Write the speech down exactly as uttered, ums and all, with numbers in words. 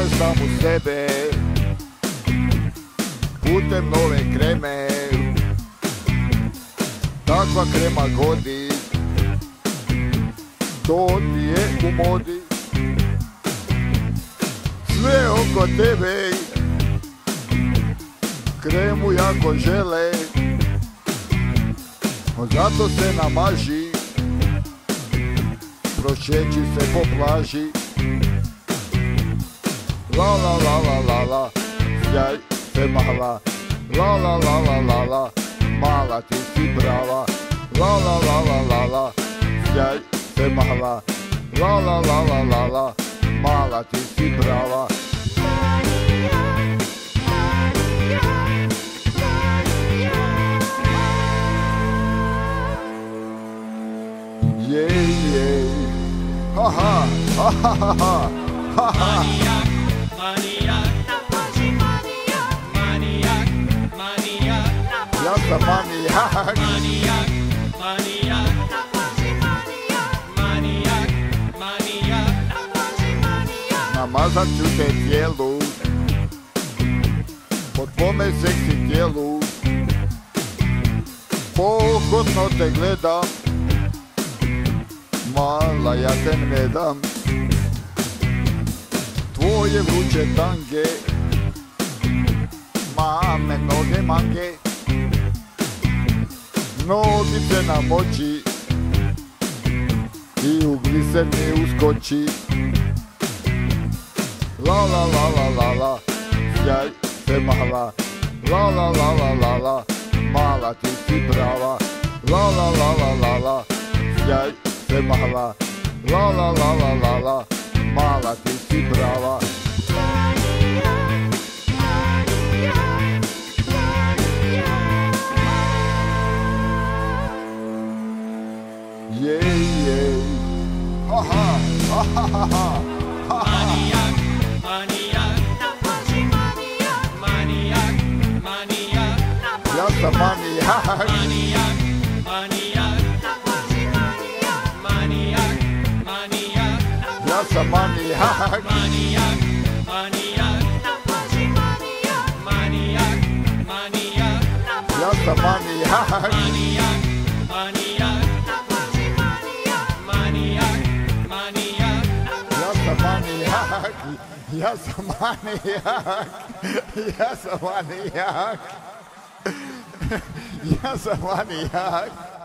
sam u sebe putem nove kreme. Takva krema godi, to ti je u modi. Sve oko tebe kremu jako žele, zato se namaži, prošeći se po plaži. La la la la la la, sjaj se mala. La la la la la la, mala ti si brava. La la la la la la, sjaj se mala. La la la la la la, mala ti si brava. Jej, jej, ha ha, ha ha ha ha, ha ha. Manijak, manijak, napaži manijak, manijak, manijak, Ja sam manijak, manijak, manijak, napaži manijak, manijak, manijak, napaži manijak. namazat ću te tijelu, po tvome seksi tijelu. Pohotno te gledam, mala ja te ne dam. Tvoje vruće tange, mame noge mange. Nogice namoči i u gliser mi uskoči. La la la la la la, sjaj se mala. La la la la la la, mala ti si brava. La la la la la la, sjaj se mala. La la la la la la, mala ti si brava. Jej, jej, ha ha, ha ha ha ha, ha ha. Manijak, manijak, napaži manijak, manijak, manijak, Ja sam manijak, manijak, manijak, napaži manijak, manijak, manijak, ja sam manijak. manijak, manijak, napaži manijak, manijak, manijak, Ja sam manijak, manijak, manijak, napaži manijak, manijak, manijak, ja sam manijak, ja sam manijak, ja sam manijak, ja sam manijak.